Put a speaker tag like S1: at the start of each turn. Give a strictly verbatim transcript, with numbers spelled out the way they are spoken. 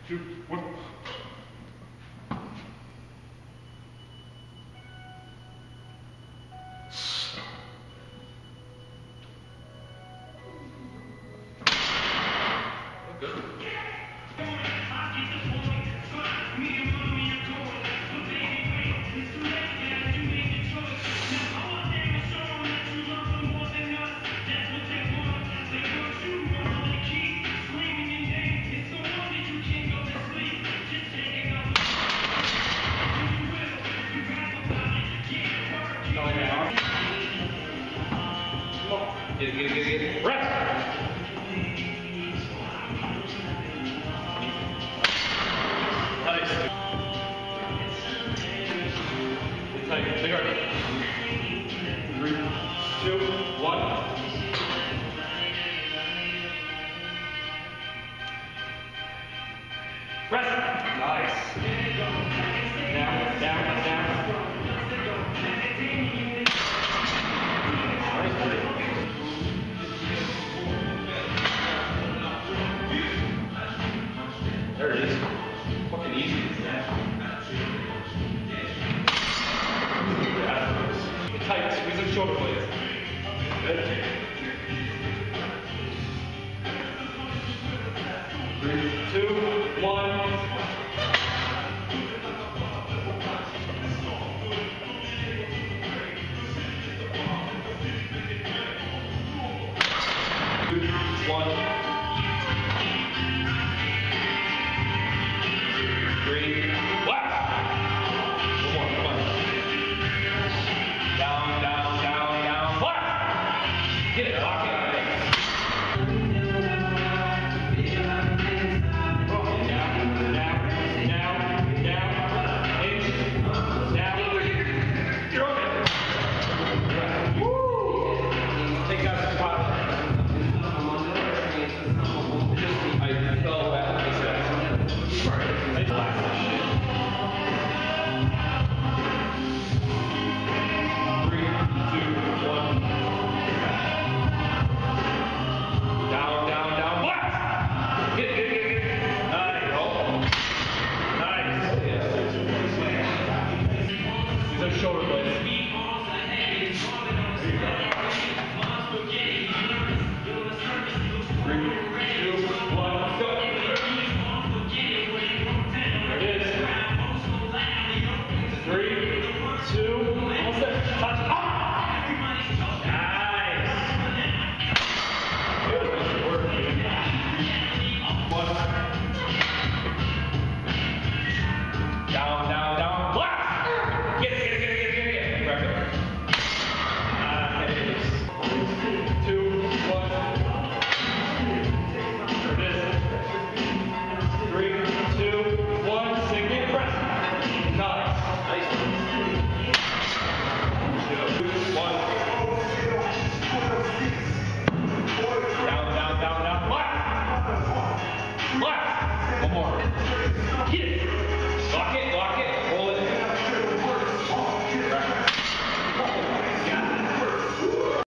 S1: two, one. Good. Get it, get it, get it, get it. Rest! Nice. Tight, big arm. Three, two, one. Rest! Nice. Down, down, down. There it is. Fucking easy. Yeah. Tight, squeeze those shoulder blades. Good. Three, two, one.